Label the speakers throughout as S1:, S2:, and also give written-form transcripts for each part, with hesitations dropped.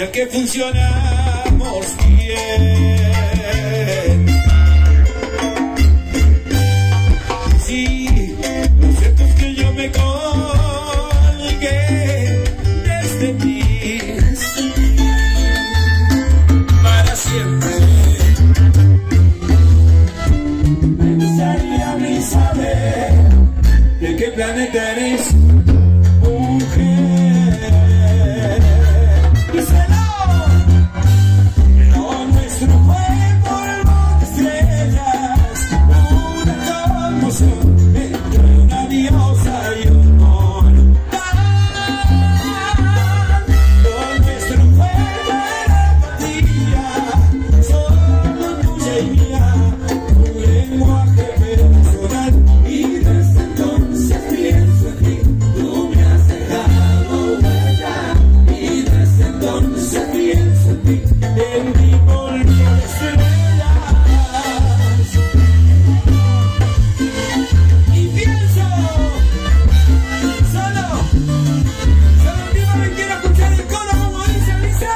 S1: ya que funcionamos bien. Sí, lo cierto es que yo me colgué desde ti para siempre. Me gustaría a mí saber de qué planeta eres, mujer. Díselo. Lo nuestro fue polvo de estrellas, una conmoción entre una diosa y un mortal. Lo nuestro fue telepatía, solo tuya y mía, un lenguaje personal. Y desde entonces pienso en ti, tú me has dejado huella. Y desde entonces pienso en ti, en mi polvo de estrellas. Y pienso, solo última vez quiero escuchar el coro como dice.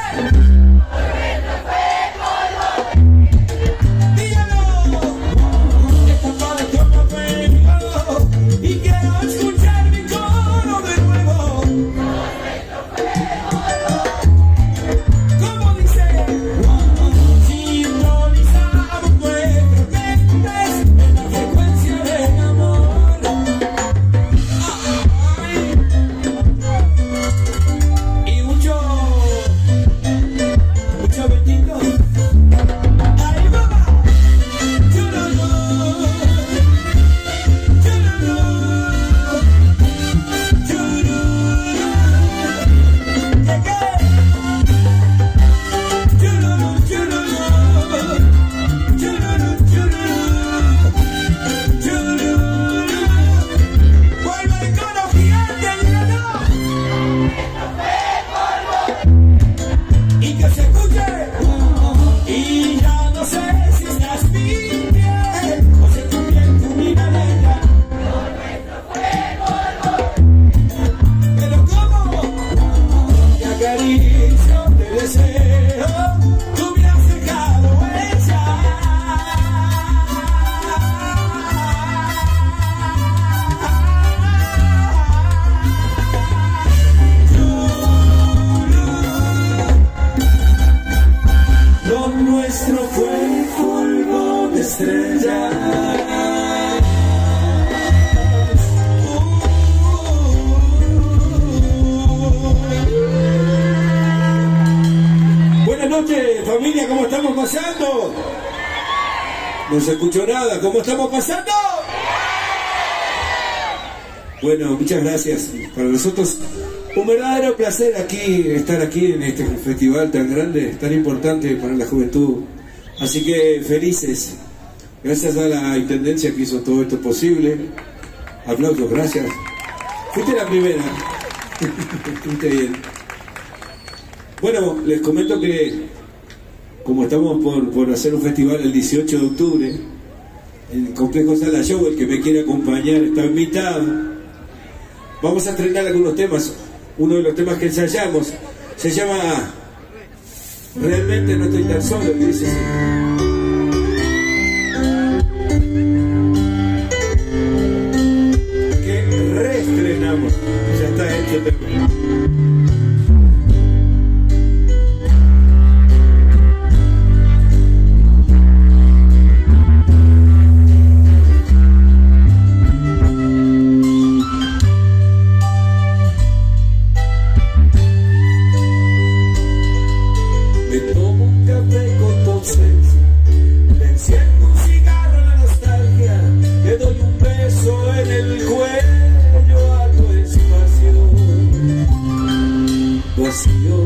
S1: Dígalo. Esta parte toma pelo y quiero escuchar mi coro de nuevo. ¿Cómo dice? Sintonizamos nuestros mentes en la frecuencia del amor. Ay. Y mucho bendito. Ahí va. Chururú. Chururú. Chururú. Llegué. Chururú, chururú. Chururú, chururú. Chururú. Vuelve el coro gigante, dígalo. Y que se escuche. Y ya no sé si estás bien o si tu piel tu vida negra. Pero como te acaricio, te deseo, tú me has dejado hecha. Lo nuestro fue polvo de estrellas. Buenas noches, familia, ¿cómo estamos pasando? No se escuchó nada, ¿cómo estamos pasando? Bueno, muchas gracias. Para nosotros un verdadero placer estar aquí en este festival tan grande, tan importante para la juventud. Así que felices. Gracias a la intendencia que hizo todo esto posible. Aplausos, gracias. Fuiste la primera. Fuiste bien. Bueno, les comento que como estamos por hacer un festival el 18 de octubre, el Complejo Sala Show, el que me quiere acompañar está invitado. Vamos a estrenar algunos temas. Uno de los temas que ensayamos se llama Realmente no estoy tan solo, que dice así. Que reestrenamos. Ya está hecho el tema. Me tomo un café con Tosés, me enciendo un cigarro en la nostalgia, le doy un beso en el cuello a tu espacio vacío.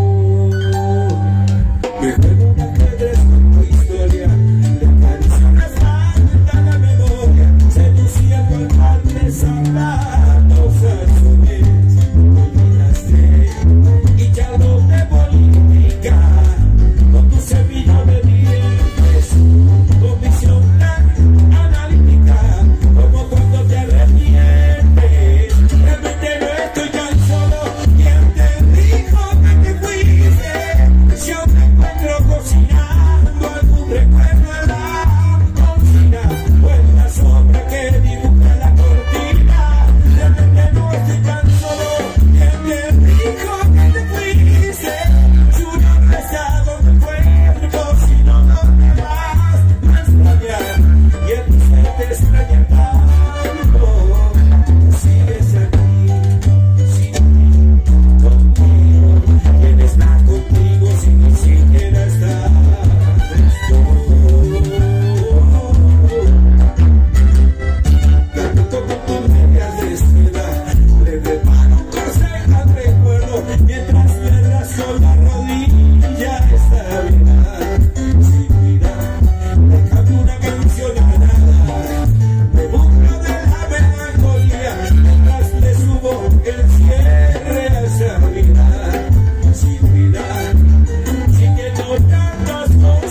S1: Me juego un ajedrez con tu historia, le acaricio la espalda en la memoria, seducía cual par de zapatos azules, olvidaste y ya no te política. Con tu cepillo de dientes, con visión tan analítica, como cuando te arrepientes. Realmente no estoy tan solo. ¿Quién te dijo que te fuiste?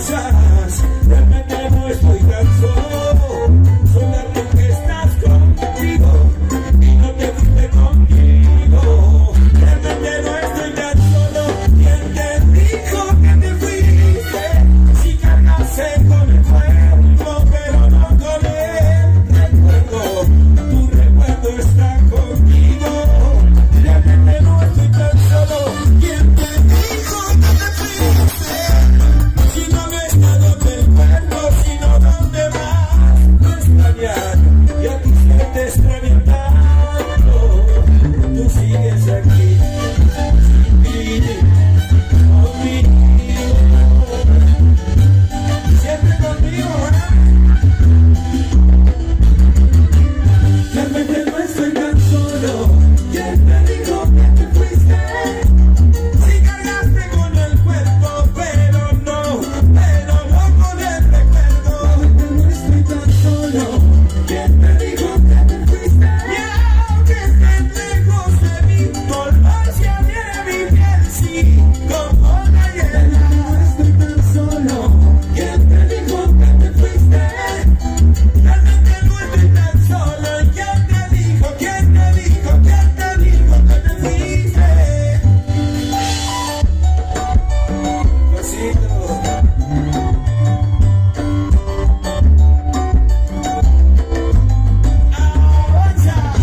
S1: cosas, realmente no estoy tan solo. Soñando que estás conmigo y no te fuiste conmigo. Realmente no estoy tan solo. ¿Quién te dijo que te fuiste? Si cargaste con el cuerpo, pero no con el recuerdo. Tu recuerdo está conmigo. Realmente no estoy tan solo. ¿Quién te dijo que te fuiste? Si no me he estado del cuerpo, sino donde vas, no extrañar. Y a ti se te extraña tanto. Tú sigues aquí, sin mí, conmigo. Siempre conmigo, realmente no estoy tan solo. ¿Quién te dijo que te fuiste? Si cargaste con el cuerpo, pero no con el recuerdo. No estoy tan solo. ¿Quién te dijo que te fuiste? Y aunque estés lejos de mí, dolor se adhiere a mi piel, sí, como la hiela. No estoy tan solo. ¿Quién te dijo que te fuiste? Realmente no estoy tan solo. ¿Quién te dijo? ¿Quién te dijo? ¿Quién te dijo que te fuiste? Pasito. Avanza.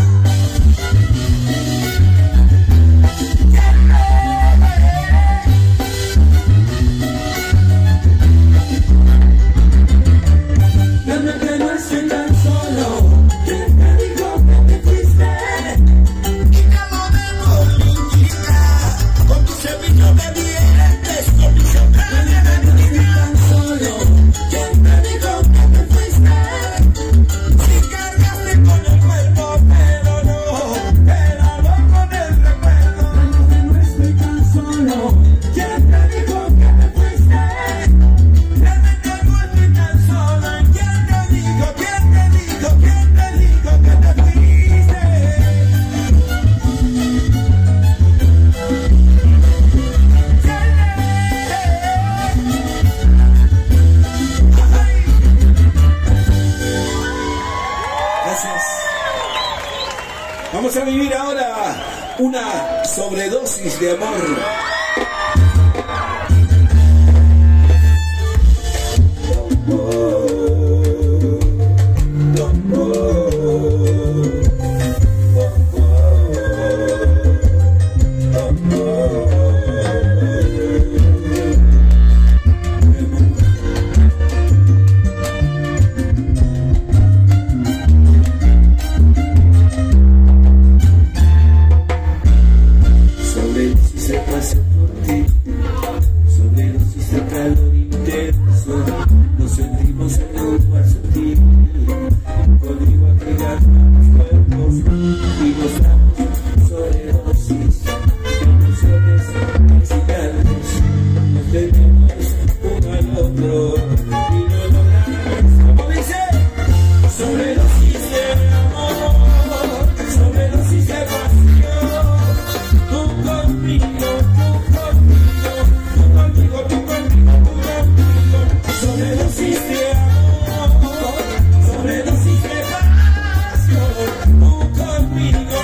S1: Realmente no estoy tan solo. ¿Quién te dijo que te fuiste? Quítalo de bolillita, con tu cepillo de dientes, con mi sombrero de mentira. Tan solo. ¿Quién te dijo que te fuiste? Si cargaste con el cuerpo, pero no con el recuerdo. Realmente no estoy tan solo. ¿Quién te dijo que te fuiste? Realmente no estoy tan solo. ¿Quién te dijo? ¿Quién te dijo? ¿Quién te dijo que te fuiste? Gracias. Vamos a vivir ahora una sobredosis de amor. Sobredosis de pasión por ti, sobredosis de calor intenso, nos sentimos en un lugar sutil, conmigo a pegar los cuerpos y nos damos sobredosis de emociones excitantes, nos tenemos uno al otro y no logramos, como dice, sobredosis de amor, sobredosis de pasión. Tú conmigo, sobredosis de amor, sobredosis de pasión. Tú conmigo,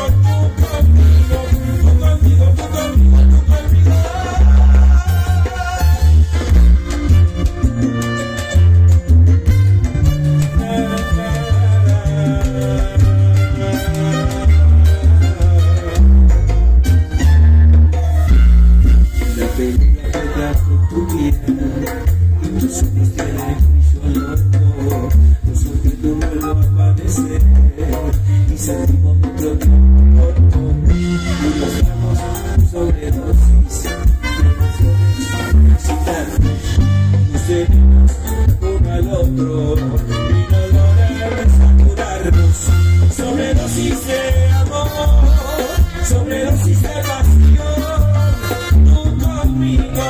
S1: la pelea detrás de tu piel y tus ojos tienen brillo loco. Nosotros no vuelvo a amanecer y sentimos nuestro tiempo corto y nos damos sobredosis de emociones excitantes. Nos tenemos uno al otro y no logramos saturarnos. Sobredosis de amor, sobredosis de pasión. Tú conmigo,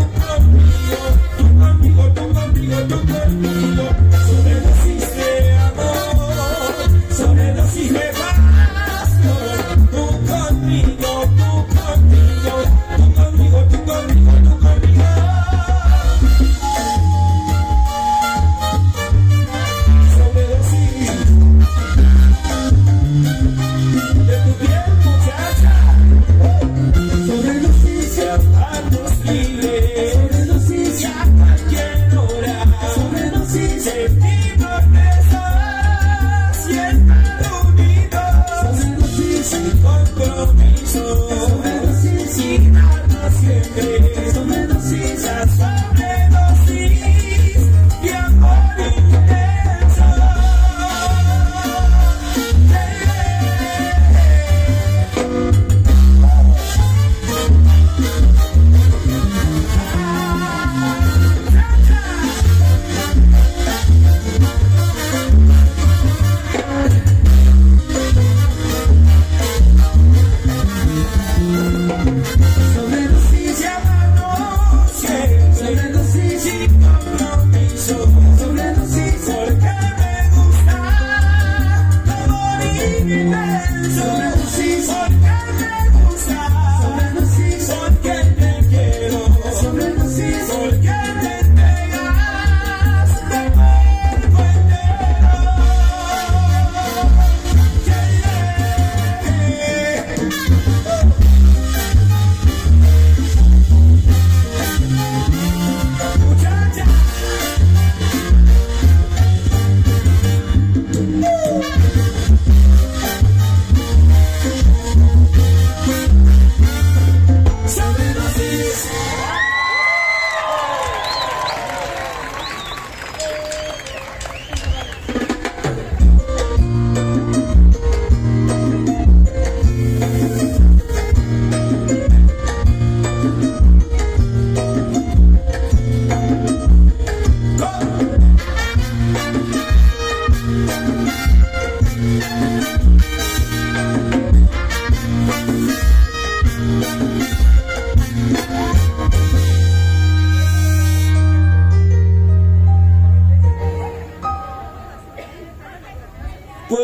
S1: sobredosis de amor, sobredosis de pasión. Tú conmigo, tú conmigo, tú conmigo, tú conmigo, tú conmigo.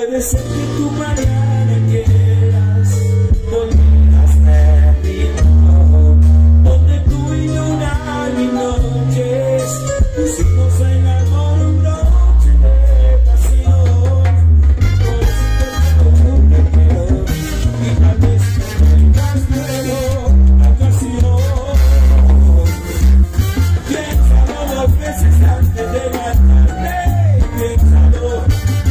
S1: Puede ser que tú mañana quieras volver a ser ritmo, donde tú y yo una mil noches pusimos en amor un broche de pasión. Por eso te quiero y tal vez no tengas luego ocasión. Piénsalo 2 veces antes de marcharte, piénsalo.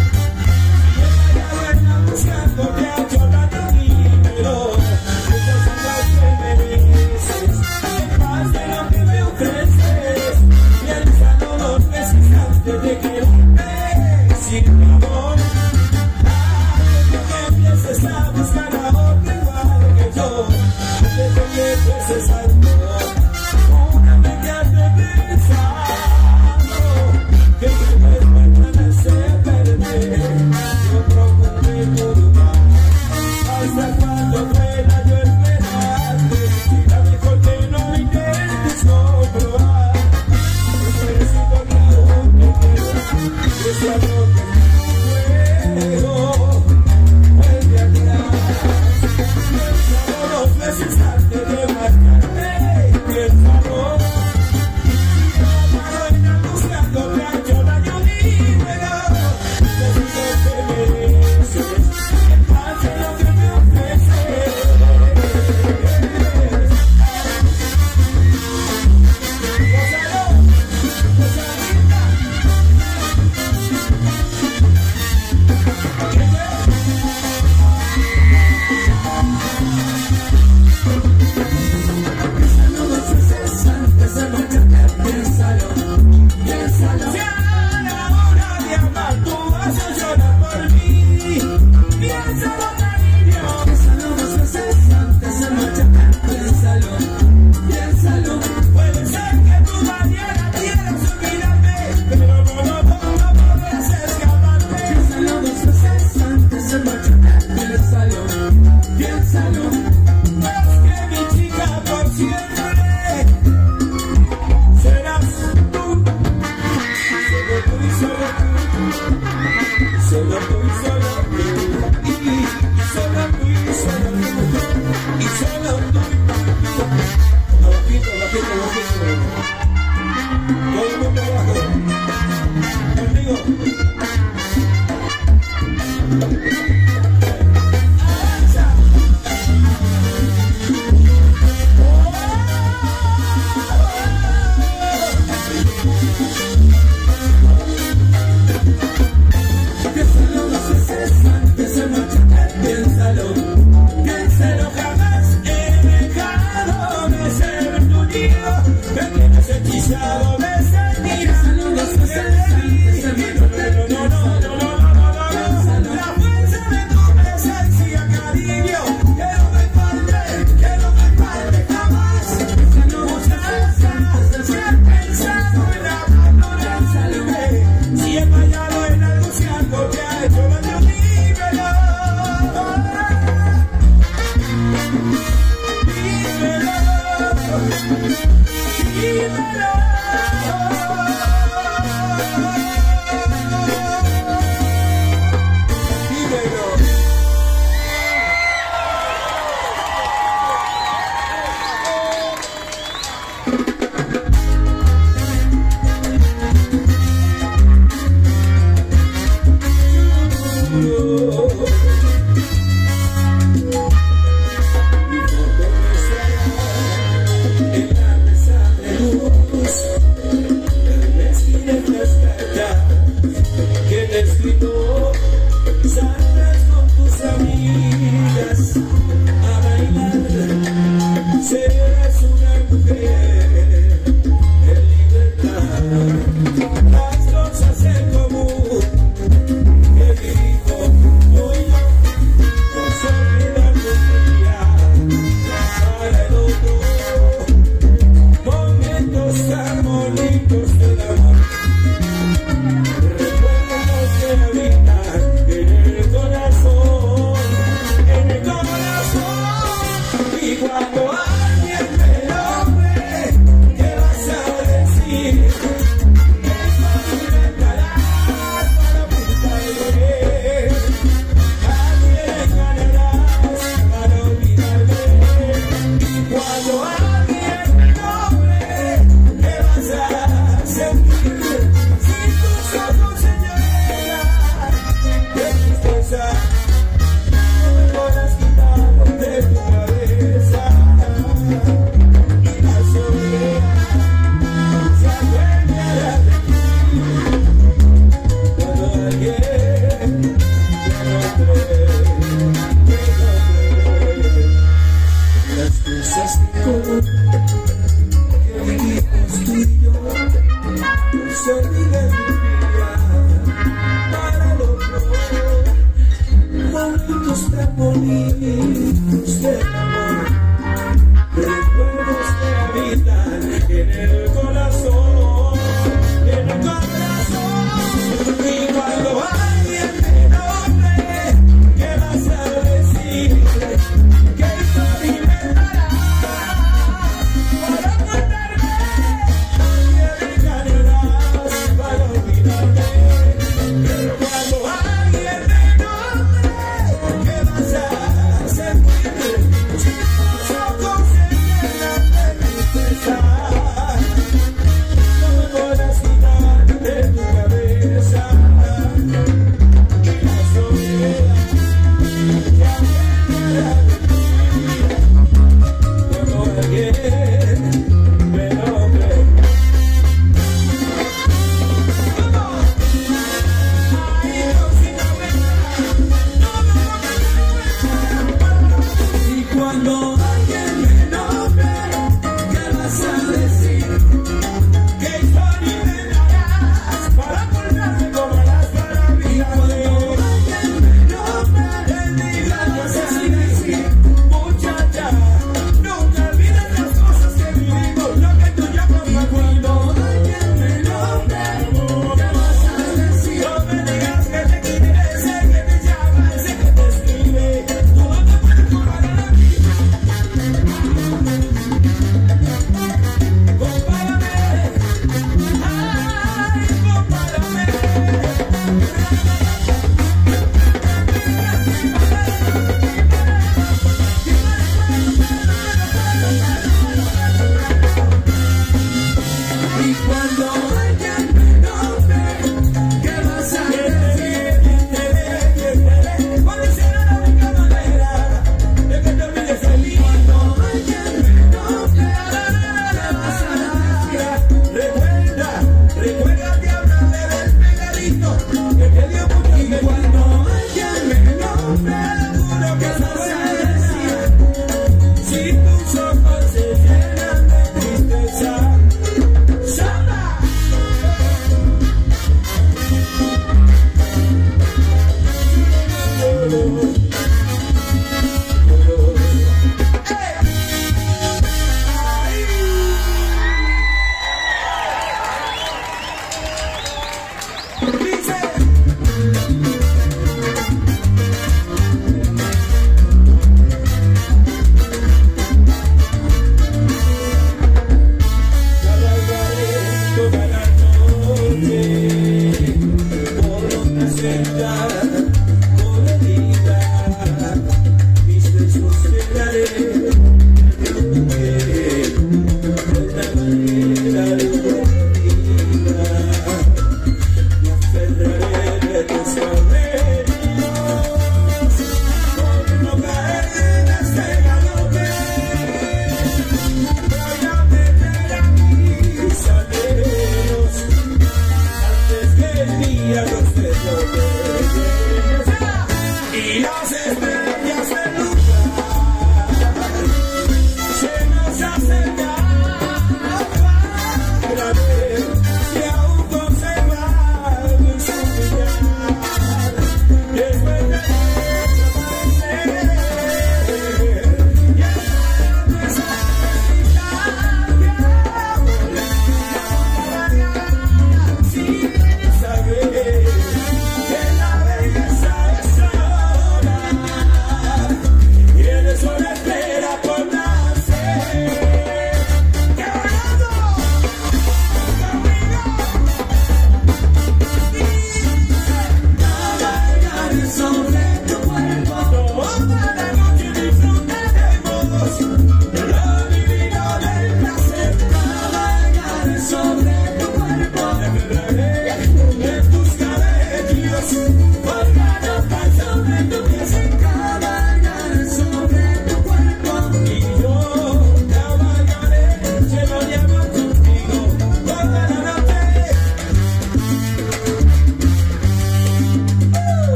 S1: Buscando que ha hecho daño pero esas son las que mereces, más de lo que me ofreces. Piénsalo 2 veces antes de que sin mi amor, antes de que empieces a buscar a otro igual que yo, antes de que empieces a una vez que has de pensando que te mañana se perder y otro hasta cuando pueda yo esperarte, será mejor que no intentes comprobar. Necesito que aún me queda, que sea lo que luego vuelve atrás. Piénsalo 2 veces antes de marcharte, piénsalo. Si te amaro buscando te ha hecho daño, dímelo. Necesito que mereces. Dímelo. se olvida de un día para el otro. Momentos tan bonitos del amor, recuerdos que habitan en el corazón, en el corazón. Y cuando alguien te nombre, ¿qué vas a decir? ¿Qué historia inventarás para contarme? ¿Qué engañarás para olvidarme? Pero cuando alguien te nombre, ¿qué vas a sentir?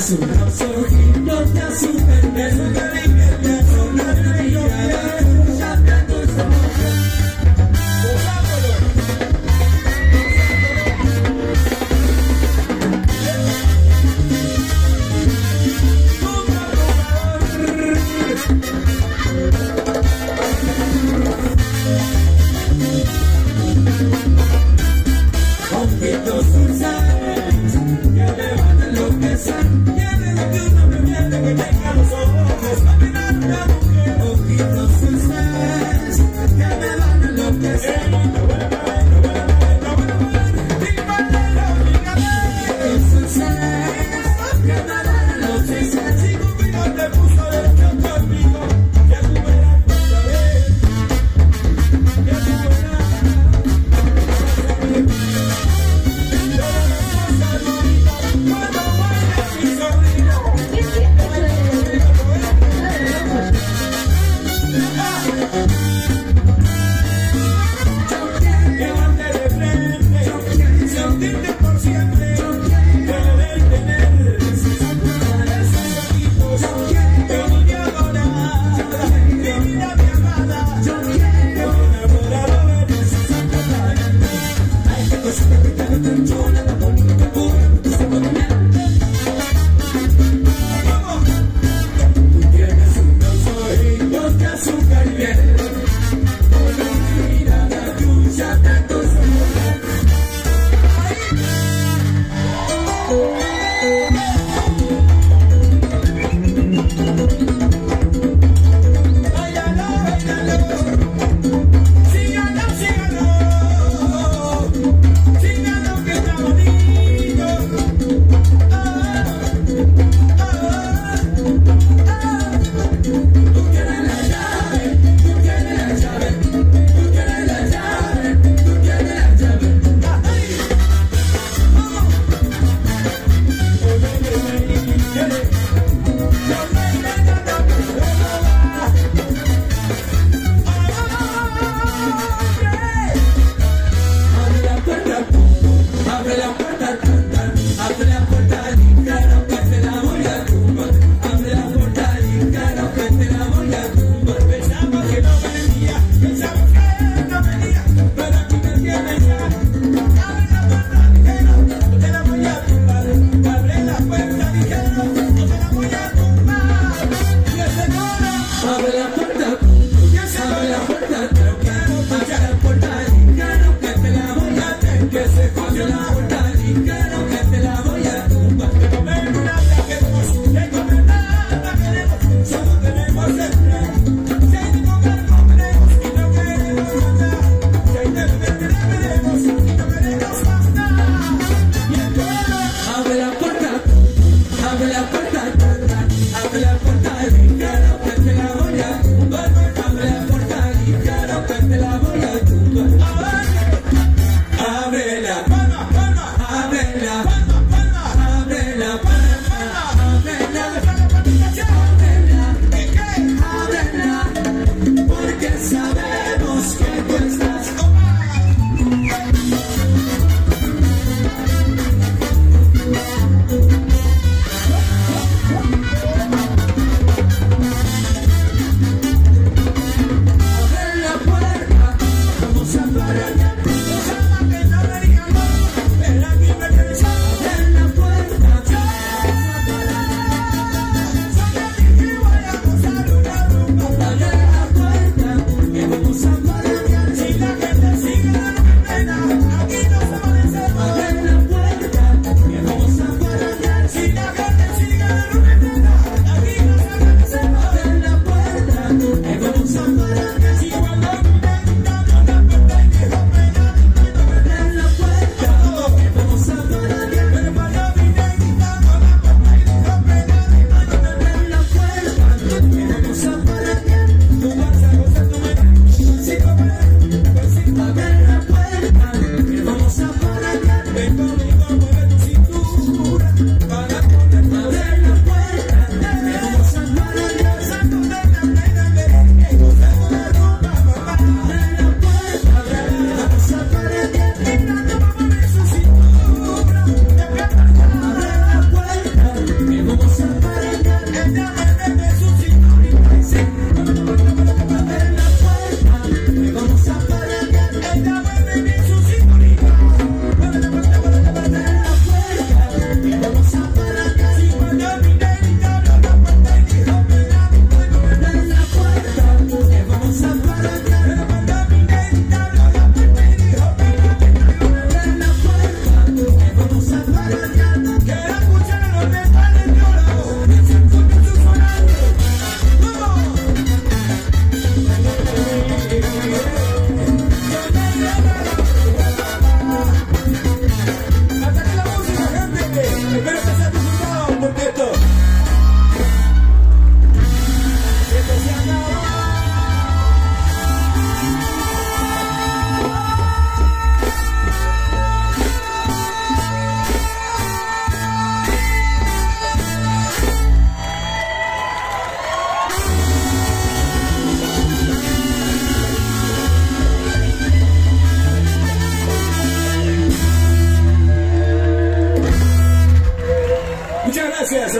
S1: azul, los ojitos de azul, el beso de invierte, son la realidad tuya, de tus ojos. Ojitos dulces, que levantan lo que son, tienen lo que un hombre viene que tenga los ojos, va a mirar una mujer. Ojitos dulces, que levantan lo que son. Ojitos dulces, que levantan lo que son. Si Cupido te puso derecho conmigo, ya tú verás otra vez, ya tú verás.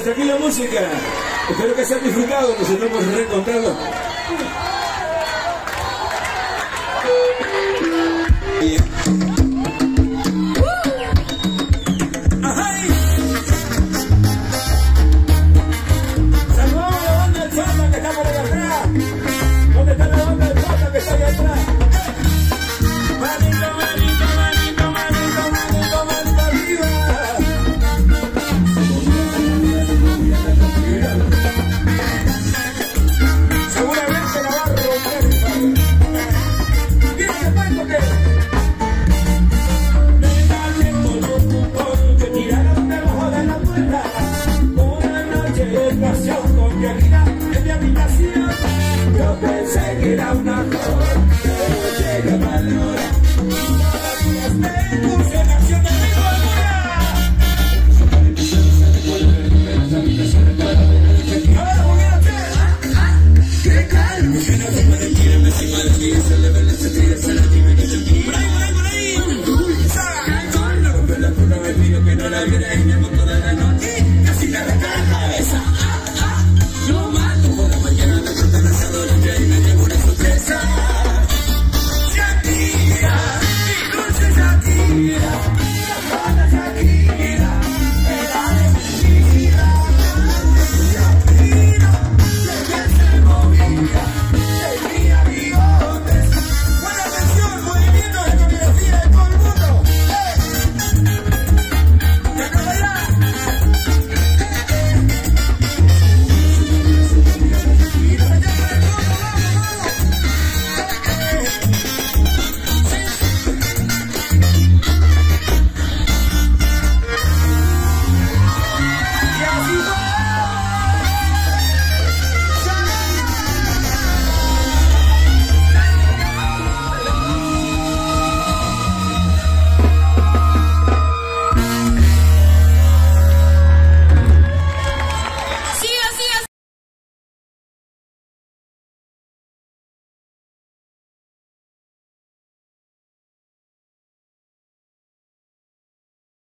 S1: hasta aquí la música. Espero que se hayan disfrutado, nos estamos reencontrando.
S2: Yo pensé que era una flor, pero llega valor. Me puse en acción de mi locura. Ahora volviendo a hacer. ¡Qué calma! Que no te pueden tirar encima de mí. Se le ven las estrellas, se las dime que se mira. Por ahí, por ahí, por ahí. No rompe la curva, me pido que no la viera y me montó.